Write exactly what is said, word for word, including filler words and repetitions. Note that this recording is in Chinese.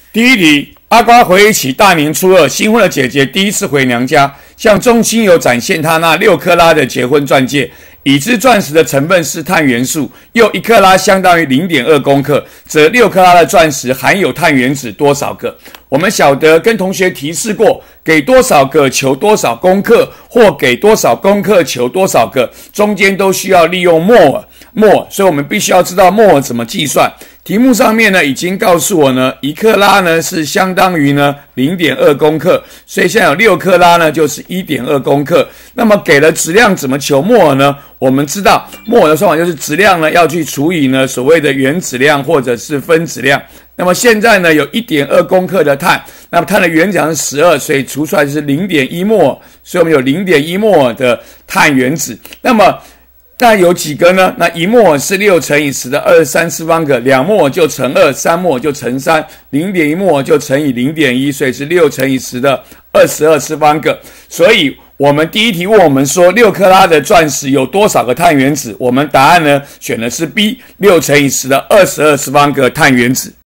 第一题，阿瓜回忆起大年初二，新婚的姐姐第一次回娘家，向众亲友展现她那六克拉的结婚钻戒。已知钻石的成分是碳元素，又一克拉相当于 零点二公克，则六克拉的钻石含有碳原子多少个？我们晓得跟同学提示过，给多少个求多少公克，或给多少公克求多少个，中间都需要利用摩尔。摩尔，所以我们必须要知道摩尔怎么计算。题目上面呢已经告诉我呢，一克拉呢是相当于呢 零点二公克，所以现在有六克拉呢就是 一点二公克。那么给了质量怎么求摩尔呢？我们知道摩尔的算法就是质量呢要去除以呢所谓的原子量或者是分子量。那么现在呢有 一点二公克的碳，那么碳的原子量是十二，所以除出来就是 零点一摩尔，所以我们有 零点一摩尔的碳原子。那么但有几个呢？那一摩尔是六乘以十的二十三次方个，两摩尔就乘二，三摩尔就乘三， 零点一摩尔就乘以 零点一，所以是六乘以十的二十二次方个。所以我们第一题问我们说六克拉的钻石有多少个碳原子？我们答案呢选的是 B， 六乘以十的二十二次方个碳原子。